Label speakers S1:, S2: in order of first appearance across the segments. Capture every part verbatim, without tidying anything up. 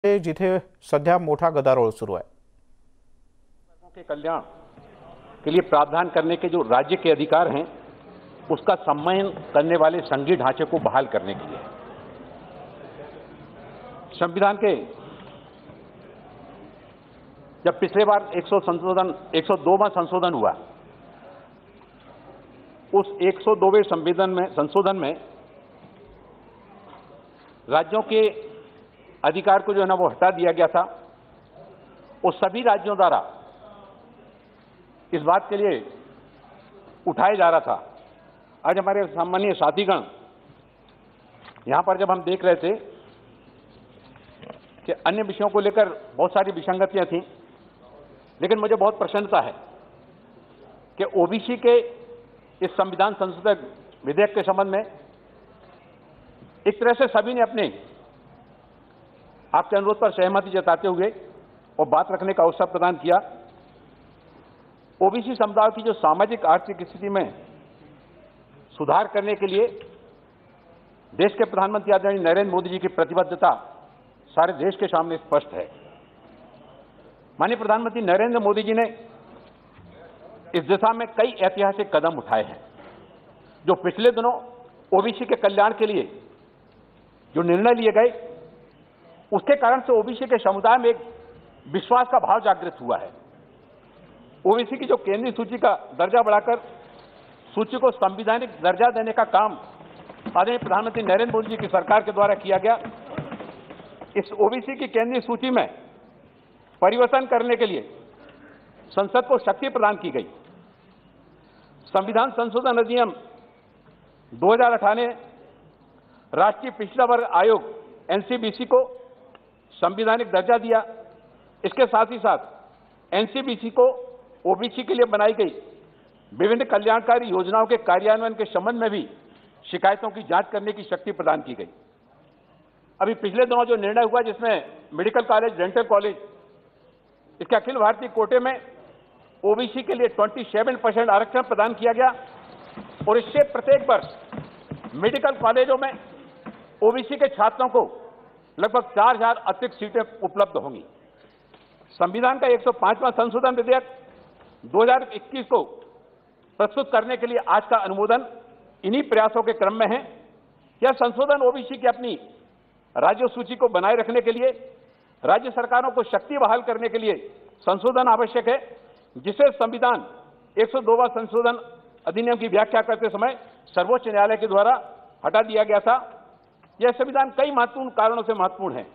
S1: जिथे सध्या मोठा गदारोळ सुरू आहे।
S2: के कल्याण के लिए प्रावधान करने के जो राज्य के अधिकार हैं उसका सम्मान करने वाले संघीय ढांचे को बहाल करने के लिए संविधान के जब पिछले बार एक सौ संशोधन एक सौ दो में संशोधन हुआ, उस एक सौ दो वें संविधान में संशोधन में राज्यों के अधिकार को जो है ना वो हटा दिया गया था। वो सभी राज्यों द्वारा इस बात के लिए उठाया जा रहा था। आज हमारे सम्मानीय साथीगण यहां पर जब हम देख रहे थे कि अन्य विषयों को लेकर बहुत सारी विसंगतियां थीं, लेकिन मुझे बहुत प्रसन्नता है कि ओबीसी के इस संविधान संशोधन विधेयक के संबंध में एक तरह से सभी ने अपने आपके अनुरोध पर सहमति जताते हुए और बात रखने का अवसर प्रदान किया। ओबीसी समुदाय की जो सामाजिक आर्थिक स्थिति में सुधार करने के लिए देश के प्रधानमंत्री आदरणीय नरेंद्र मोदी जी की प्रतिबद्धता सारे देश के सामने स्पष्ट है। माननीय प्रधानमंत्री नरेंद्र मोदी जी ने इस दिशा में कई ऐतिहासिक कदम उठाए हैं। जो पिछले दिनों ओबीसी के कल्याण के लिए जो निर्णय लिए गए, उसके कारण से ओबीसी के समुदाय में एक विश्वास का भाव जागृत हुआ है। ओबीसी की जो केंद्रीय सूची का दर्जा बढ़ाकर सूची को संवैधानिक दर्जा देने का काम आदरणीय प्रधानमंत्री नरेंद्र मोदी जी की सरकार के द्वारा किया गया। इस ओबीसी की केंद्रीय सूची में परिवर्तन करने के लिए संसद को शक्ति प्रदान की गई। संविधान संशोधन अधिनियम दो हजार अठारह ने राष्ट्रीय पिछड़ा वर्ग आयोग एनसीबीसी को संवैधानिक दर्जा दिया। इसके साथ ही साथ एनसीबीसी को ओबीसी के लिए बनाई गई विभिन्न कल्याणकारी योजनाओं के कार्यान्वयन के संबंध में भी शिकायतों की जांच करने की शक्ति प्रदान की गई। अभी पिछले दिनों जो निर्णय हुआ, जिसमें मेडिकल कॉलेज, डेंटल कॉलेज, इसके अखिल भारतीय कोटे में ओबीसी के लिए सत्ताईस परसेंट आरक्षण प्रदान किया गया और इससे प्रत्येक वर्ष मेडिकल कॉलेजों में ओबीसी के छात्रों को लगभग चार हजार अतिरिक्त सीटें उपलब्ध होंगी। संविधान का एक सौ पांचवां संशोधन विधेयक दो हजार इक्कीस को प्रस्तुत करने के लिए आज का अनुमोदन इन्हीं प्रयासों के क्रम में है। यह संशोधन ओबीसी की अपनी राज्य सूची को बनाए रखने के लिए राज्य सरकारों को शक्ति बहाल करने के लिए संशोधन आवश्यक है, जिसे संविधान एक सौ दो वां संशोधन अधिनियम की व्याख्या करते समय सर्वोच्च न्यायालय के द्वारा हटा दिया गया था। यह संविधान कई महत्वपूर्ण कारणों से महत्वपूर्ण है।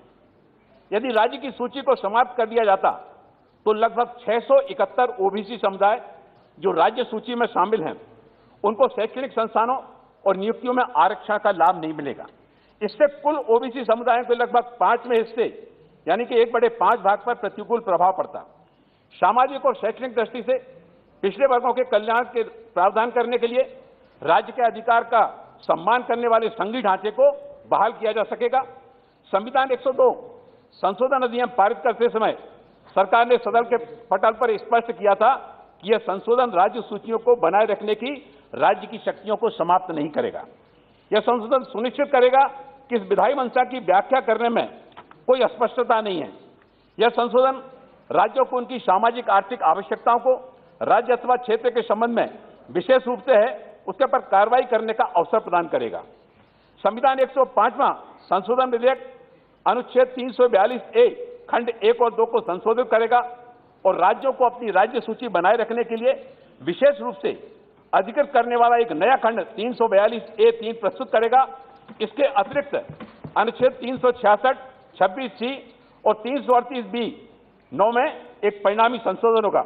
S2: यदि राज्य की सूची को समाप्त कर दिया जाता तो लगभग छह सौ इकहत्तर ओबीसी समुदाय जो राज्य सूची में शामिल हैं, उनको शैक्षणिक संस्थानों और नियुक्तियों में आरक्षण का लाभ नहीं मिलेगा। इससे कुल ओबीसी समुदायों के लगभग पांचवें हिस्से यानी कि एक बड़े पांच भाग पर प्रतिकूल प्रभाव पड़ता। सामाजिक और शैक्षणिक दृष्टि से पिछड़े वर्गों के कल्याण के प्रावधान करने के लिए राज्य के अधिकार का सम्मान करने वाले संघीय ढांचे को बहाल किया जा सकेगा। संविधान एक सौ दो संशोधन अधिनियम पारित करते समय सरकार ने सदन के पटल पर स्पष्ट किया था कि यह संशोधन राज्य सूचियों को बनाए रखने की राज्य की शक्तियों को समाप्त नहीं करेगा। यह संशोधन सुनिश्चित करेगा कि इस विधायी मंशा की व्याख्या करने में कोई अस्पष्टता नहीं है। यह संशोधन राज्यों को उनकी सामाजिक आर्थिक आवश्यकताओं को राज्य अथवा क्षेत्र के संबंध में विशेष रूप से है उसके पर कार्रवाई करने का अवसर प्रदान करेगा। संविधान एक सौ पांचवां संशोधन विधेयक अनुच्छेद तीन सौ बयालीस ए खंड एक और दो को संशोधित करेगा और राज्यों को अपनी राज्य सूची बनाए रखने के लिए विशेष रूप से अधिकृत करने वाला एक नया खंड तीन सौ बयालीस ए तीन प्रस्तुत करेगा। इसके अतिरिक्त अनुच्छेद तीन सौ छियासठ, छब्बीस सी और तीन सौ अड़तीस बी नौ में एक परिणामी संशोधन होगा।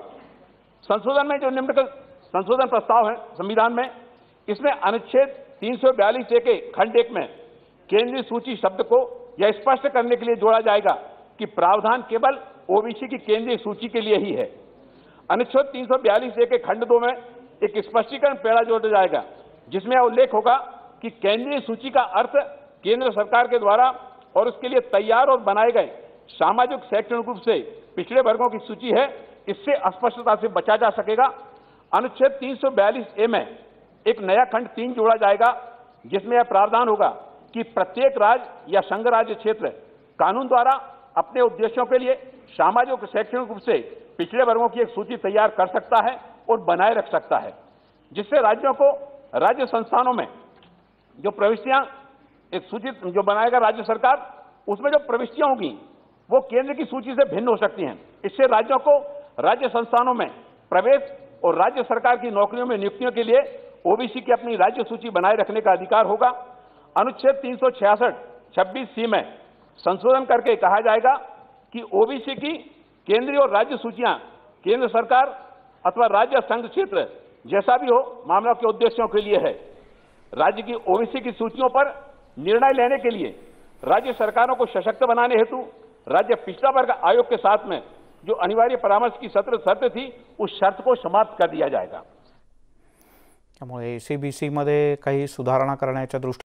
S2: संशोधन में जो निम्नलिखित संशोधन प्रस्ताव है संविधान में, इसमें अनुच्छेद तीन सौ बयालीस ए के खंड एक में केंद्रीय सूची शब्द को यह स्पष्ट करने के लिए जोड़ा जाएगा कि प्रावधान केवल ओबीसी की केंद्रीय सूची के लिए ही है। अनुच्छेद तीन सौ बयालीस ए के खंड दो में एक स्पष्टीकरण पैरा जोड़ा जाएगा, जिसमें उल्लेख होगा कि केंद्रीय सूची का अर्थ केंद्र सरकार के द्वारा और उसके लिए तैयार और बनाए गए सामाजिक शैक्षणिक रूप से पिछड़े वर्गों की सूची है। इससे अस्पष्टता से बचा जा सकेगा। अनुच्छेद तीन सौ बयालीस ए में एक नया खंड तीन जोड़ा जाएगा, जिसमें यह प्रावधान होगा कि प्रत्येक राज्य या संघ राज्य क्षेत्र कानून द्वारा अपने उद्देश्यों के लिए सामाजिक और शैक्षणिक रूप से पिछड़े वर्गों की एक सूची तैयार कर सकता है और बनाए रख सकता है, जिससे राज्यों को राज्य संस्थानों में जो प्रविष्टियां एक सूची जो बनाएगा राज्य सरकार, उसमें जो प्रविष्टियां होंगी वो केंद्र की सूची से भिन्न हो सकती हैं। इससे राज्यों को राज्य संस्थानों में प्रवेश और राज्य सरकार की नौकरियों में नियुक्तियों के लिए ओबीसी की अपनी राज्य सूची बनाए रखने का अधिकार होगा। अनुच्छेद तीन सौ छियासठ छब्बीस सी में संशोधन करके कहा जाएगा कि ओबीसी की केंद्रीय और राज्य सूचियां केंद्र सरकार अथवा राज्य संघ क्षेत्र जैसा भी हो मामलों के उद्देश्यों के लिए है। राज्य की ओबीसी की सूचियों पर निर्णय लेने के लिए राज्य सरकारों को सशक्त बनाने हेतु राज्य पिछड़ा वर्ग आयोग के साथ में जो अनिवार्य परामर्श की सत्र शर्त थी, उस शर्त को समाप्त कर दिया जाएगा।
S1: त्यामुळे एसीबीसी मध्ये काही सुधारणा करण्याच्या दृष्टीने